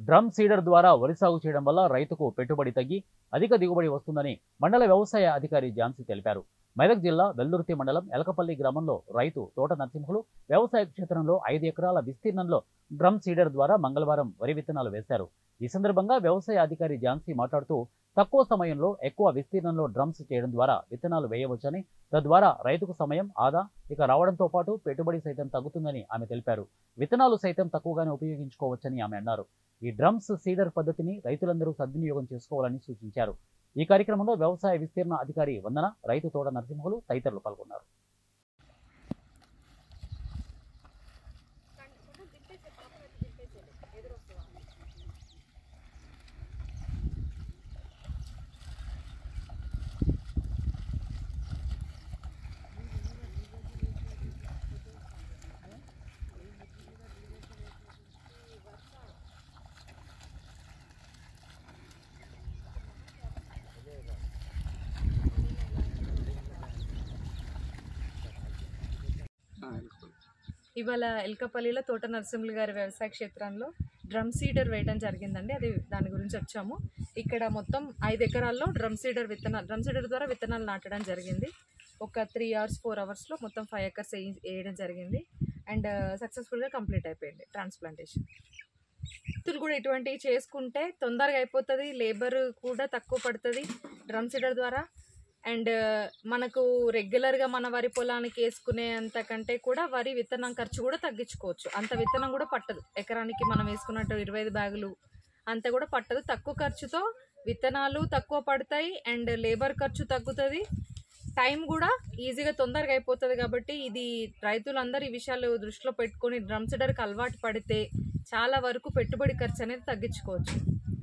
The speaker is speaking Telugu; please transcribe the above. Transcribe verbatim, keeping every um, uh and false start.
డ్రమ్ సీడర్ ద్వారా వరి సాగు చేయడం వల్ల రైతుకు పెట్టుబడి తగ్గి అధిక దిగుబడి వస్తుందని మండల వ్యవసాయ అధికారి ఝాన్సీ తెలిపారు. మెదక్ జిల్లా వెల్దుర్తి మండలం ఎలకపల్లి గ్రామంలో రైతు తోట నరసింహులు వ్యవసాయ క్షేత్రంలో ఐదు ఎకరాల విస్తీర్ణంలో డ్రమ్ సీడర్ ద్వారా మంగళవారం వరి విత్తనాలు వేశారు. ఈ సందర్భంగా వ్యవసాయ అధికారి ఝాన్సీ మాట్లాడుతూ తక్కువ సమయంలో ఎక్కువ విస్తీర్ణంలో డ్రమ్స్ చేయడం ద్వారా విత్తనాలు వేయవచ్చని, తద్వారా రైతుకు సమయం ఆదా ఇక రావడంతో పాటు పెట్టుబడి సైతం తగ్గుతుందని ఆమె తెలిపారు. విత్తనాలు సైతం తక్కువగానే ఉపయోగించుకోవచ్చని ఆమె అన్నారు. ఈ డ్రమ్స్ సీడర్ పద్ధతిని రైతులందరూ సద్వినియోగం చేసుకోవాలని సూచించారు. ఈ కార్యక్రమంలో వ్యవసాయ విస్తీర్ణ అధికారి వందన, రైతు తోట నరసింహులు తదితరులు పాల్గొన్నారు. ఇవాళ ఎల్కపల్లిలో తోట నరసింహులు గారి వ్యవసాయ క్షేత్రంలో డ్రమ్ సీడర్ వేయడం జరిగిందండి. అది దాని గురించి వచ్చాము. ఇక్కడ మొత్తం ఐదు ఎకరాల్లో డ్రమ్ సీడర్ విత్తనాలు డ్రమ్ సీడర్ ద్వారా విత్తనాలు నాటడం జరిగింది. ఒక త్రీ అవర్స్ ఫోర్ అవర్స్లో మొత్తం ఫైవ్ ఎకర్స్ వేయడం జరిగింది. అండ్ సక్సెస్ఫుల్గా కంప్లీట్ అయిపోయింది ట్రాన్స్ప్లాంటేషన్. రైతులు కూడా ఇటువంటివి చేసుకుంటే తొందరగా అయిపోతుంది, లేబర్ కూడా తక్కువ పడుతుంది డ్రమ్ సీడర్ ద్వారా. అండ్ మనకు రెగ్యులర్గా మన వరి పొలానికి వేసుకునే అంతకంటే కూడా వరి విత్తనం ఖర్చు కూడా తగ్గించుకోవచ్చు. అంత విత్తనం కూడా పట్టదు, ఎకరానికి మనం వేసుకున్నట్టు ఇరవై ఐదు బ్యాగులు అంత కూడా పట్టదు. తక్కువ ఖర్చుతో విత్తనాలు తక్కువ పడతాయి అండ్ లేబర్ ఖర్చు తగ్గుతుంది, టైం కూడా ఈజీగా తొందరగా అయిపోతుంది. కాబట్టి ఇది రైతులందరూ ఈ విషయాలు దృష్టిలో పెట్టుకొని డ్రమ్ సీడర్కి అలవాటు పడితే చాలా వరకు పెట్టుబడి ఖర్చు అనేది తగ్గించుకోవచ్చు.